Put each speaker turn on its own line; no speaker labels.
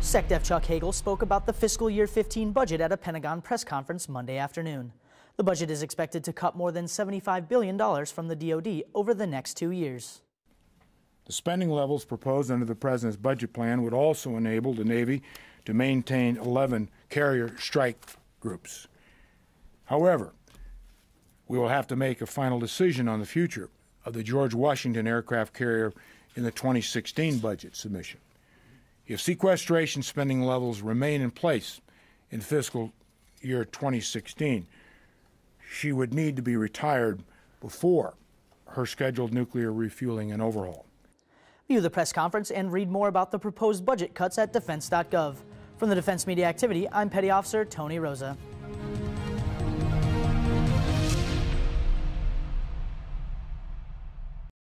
SecDef Chuck Hagel spoke about the fiscal year 15 budget at a Pentagon press conference Monday afternoon. The budget is expected to cut more than $75 billion from the DoD over the next 2 years.
The spending levels proposed under the President's budget plan would also enable the Navy to maintain 11 carrier strike groups. However, we will have to make a final decision on the future of the George Washington aircraft carrier in the 2016 budget submission. If sequestration spending levels remain in place in fiscal year 2016, she would need to be retired before her scheduled nuclear refueling and overhaul.
View the press conference and read more about the proposed budget cuts at defense.gov. From the Defense Media Activity, I'm Petty Officer Tony Rosa.